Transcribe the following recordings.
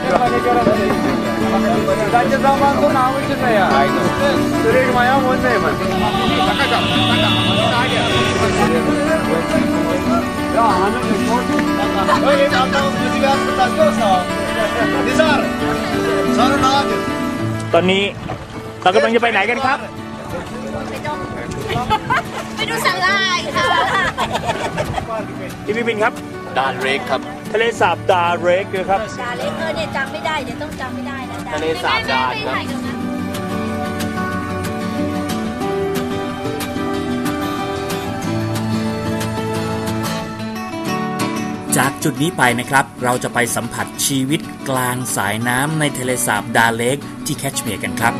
त्याच्या जमानचं नावच नाही आहे सुरेश माया म्हणून नाही म्हणते ตอนนี้เรากำลังจะไปไหนกันครับไปดูสาหร่ายค่ะพี่บินครับดาเรกครับทะเลสาบดาเรกนะครับดาเรกเนี่ยจำไม่ได้เดี๋ยวต้องจำไม่ได้นะทะเลสาบดาครับจากจุดนี้ไปนะครับเราจะไปสัมผัสชีวิตกลางสายน้ำในทะเลสาบดาเลกที่แคชเมียร์กันครับ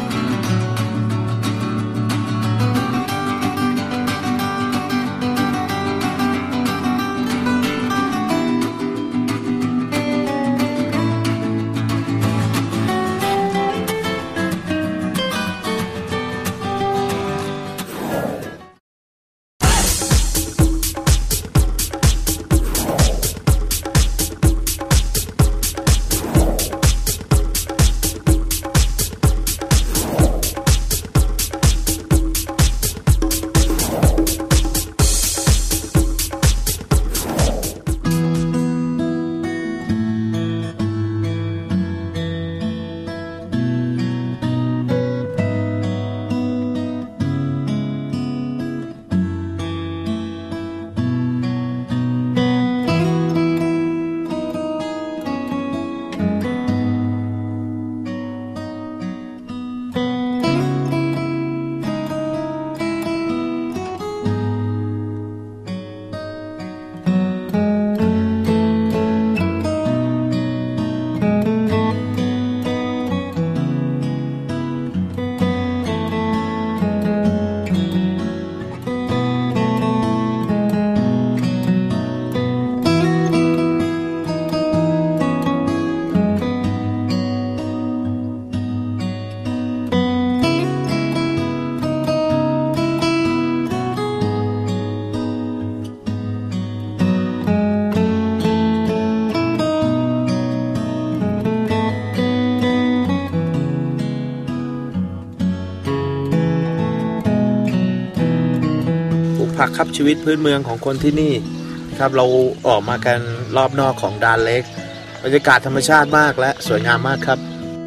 ผักครับชีวิตพื้นเมืองของคนที่นี่ครับเราออกมากันรอบนอกของดาเล็กบรรยากาศธรรมชาติมากและสวยงามมากครับ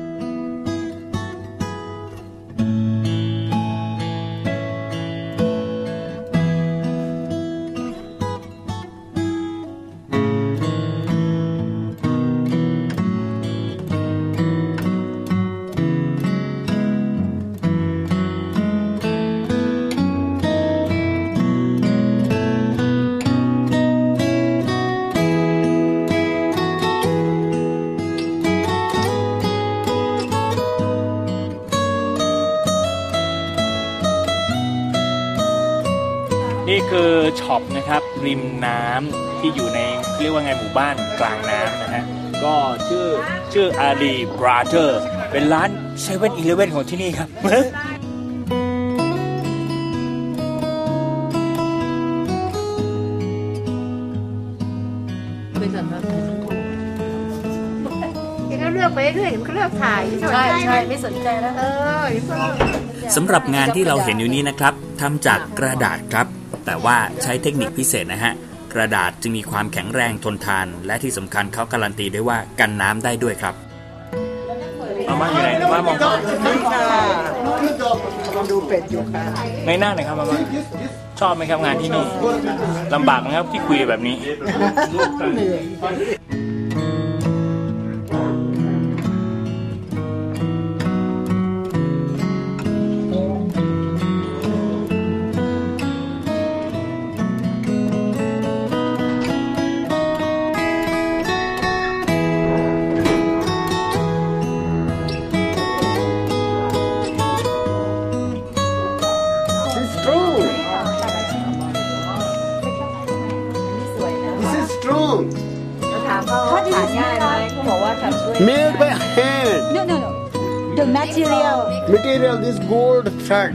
นี่คือช็อปนะครับริมน้ำที่อยู่ในเรียกว่าไงหมู่บ้านกลางน้ำนะฮะก็ชื่ออาลีบราเธอร์เป็นร้านเซเว่นอีเลฟเว่นของที่นี่ครับก็เลือกไปเรื่อยมันก็เลือกถ่ายใช่ไม่สนใจแล้วสำหรับงานที่เราเห็นอยู่นี้นะครับทำจากกระดาษครับแต่ว่าใช้เทคนิคพิเศษนะฮะกระดาษจึงมีความแข็งแรงทนทานและที่สำคัญเขาการันตีได้ว่ากันน้ำได้ด้วยครับมาม่าอยู่ไหนมาม่ามองมาดูเป็ดอยู่ค่ะในหน้าหน่อยครับมาม่าชอบไหมครับงานที่นี่ลำบากไหมครับที่คุยแบบนี้ Made by hand. No. The material. Material, this gold thread.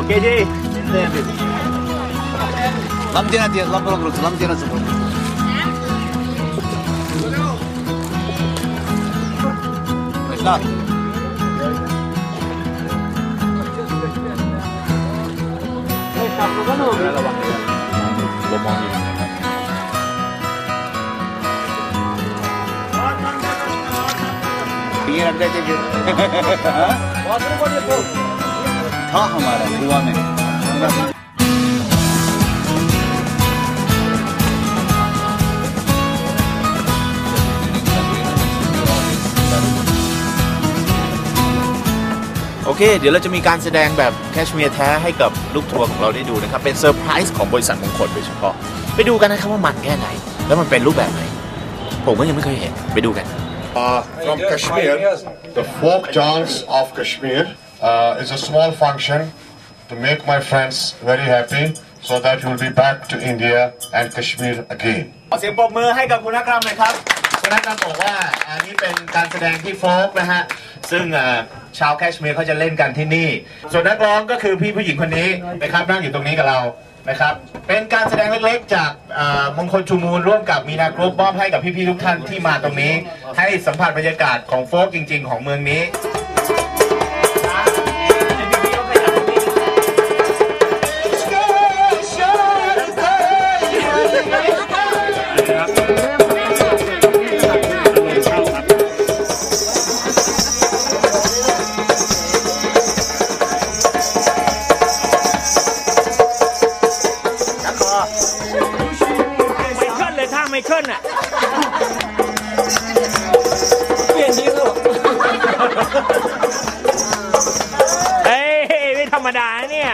KJ lamtiana dia lamborong lamtiana semua. Start. ये रख देते हैं था हमारा कुआ में โอเคเดี๋ยวเราจะมีการแสดงแบบแคชเมียร์แท้ให้กับลูกทัวร์ของเราได้ดูนะครับเป็นเซอร์ไพรส์ของบริษัทมงคลโดยเฉพาะไปดูกันนะครับว่ามันแค่ไหนแล้วมันเป็นรูปแบบไหนผมก็ยังไม่เคยเห็นไปดูกัน From Kashmir, the folk dance of Kashmir is a small function to make my friends very happy so that you will be back to India and Kashmir again. ขอเสียงปรบมือให้กับคุณนักรำหน่อยครับคุณนักรำบอกว่าอันนี้เป็นการแสดงที่โฟล์กนะฮะซึ่งชาวแคชเมียร์เขาจะเล่นกันที่นี่ส่วนนักร้องก็คือพี่ผู้หญิงคนนี้นะครับนั่งอยู่ตรงนี้กับเรานะครับเป็นการแสดงเล็กๆจากมงคลชูมูลร่วมกับมีนากรุ๊ปมอบให้กับพี่ๆทุกท่านที่มาตรงนี้ให้สัมผัสบรรยากาศของโฟล์กจริงๆของเมืองนี้ไม่ขึ้นอ่ะเปลี่ยนดีลูกเฮ้ยไม่ธรรมดาเนี่ย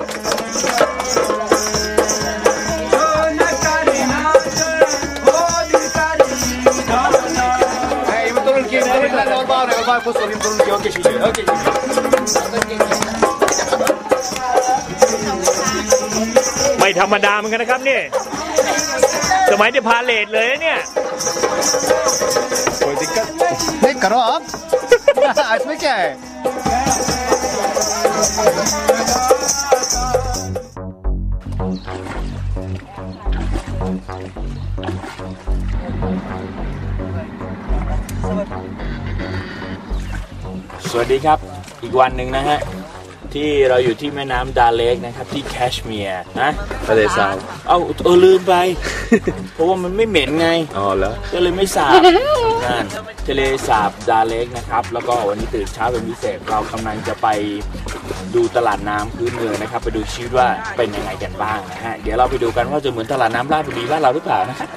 ไม่ธรรมดาเหมือนกันนะครับเนี่ยสมัยจะพาเลทเลยเนี่ย कोई दिक्कत नहीं करो आप इसमें क्या है สวัสดีครับอีกวันหนึ่งนะฮะที่เราอยู่ที่แม่น้ำดาเลกนะครับที่แคชเมียร์นะทะเลทรายลืมไป เพราะว่ามันไม่เหม็นไงอ๋อแล้วก็เลยไม่สาบนั่นทะเลสาบดาเลกนะครับแล้วก็วันนี้ตื่นเช้าเป็นพิเศษเรากำลังจะไปดูตลาดน้ำพื้นเมืองนะครับไปดูชีวิตว่าเป็นยังไงกันบ้างนะฮะเดี๋ยวเราไปดูกันว่าจะเหมือนตลาดน้ำราชบุรีบ้านเราหรือเปล่านะครับ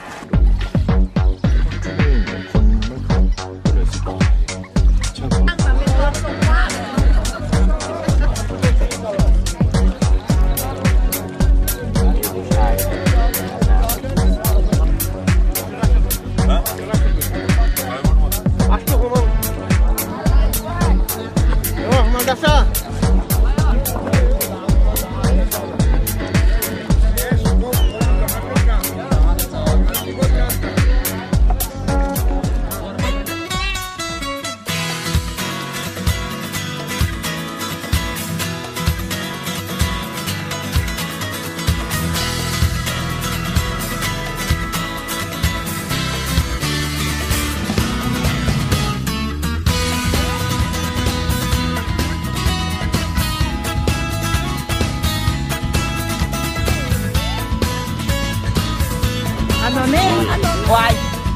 วาย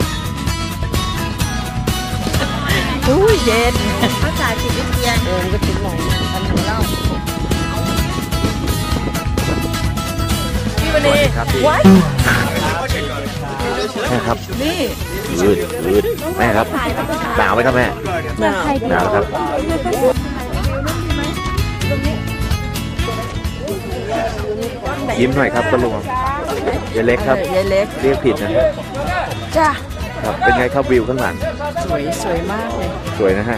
อุ้ยเย็นเขาจ่ายจิตวิทยาก็ถึงหน่อยพันหัวเล่าพี่วันนี้ว้ายแม่ครับนี่ยืดแม่ครับหนาวไหมครับแม่หนาวครับยิ้มหน่อยครับคุณลุงยายเล็กครับยายเล็กเรียกผิดนะจ้าครับเป็นไงครับวิวข้างหลังสวยมากเลยสวยนะฮะ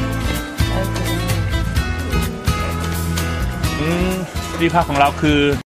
ที่พักของเราคือ